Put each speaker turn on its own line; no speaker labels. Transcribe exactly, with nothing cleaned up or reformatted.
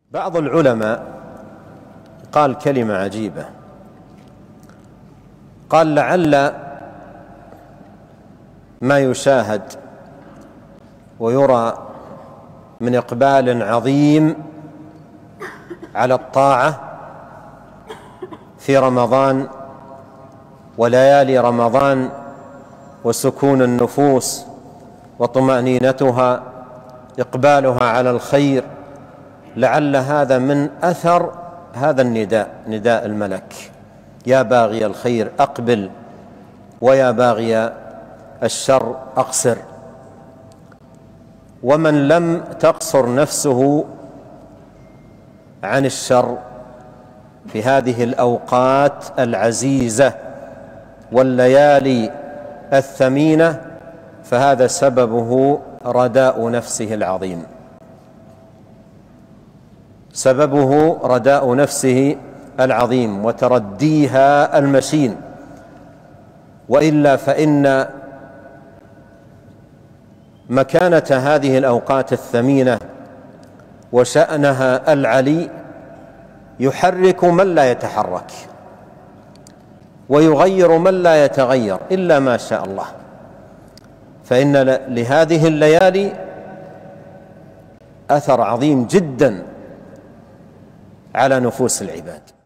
بعض العلماء قال كلمة عجيبة، قال: لعل ما يشاهد ويرى من إقبال عظيم على الطاعة في رمضان وليالي رمضان وسكون النفوس وطمأنينتها، إقبالها على الخير، لعل هذا من أثر هذا النداء، نداء الملك: يا باغي الخير أقبل ويا باغي الشر أقصر. ومن لم تقصر نفسه عن الشر في هذه الأوقات العزيزة والليالي الثمينة فهذا سببه رداء نفسه العظيم، سببه رداء نفسه العظيم وترديها المشين. وإلا فإن مكانة هذه الأوقات الثمينة وشأنها العلي يحرك من لا يتحرك ويغير من لا يتغير إلا ما شاء الله، فإن لهذه الليالي أثر عظيم جدا على نفوس العباد.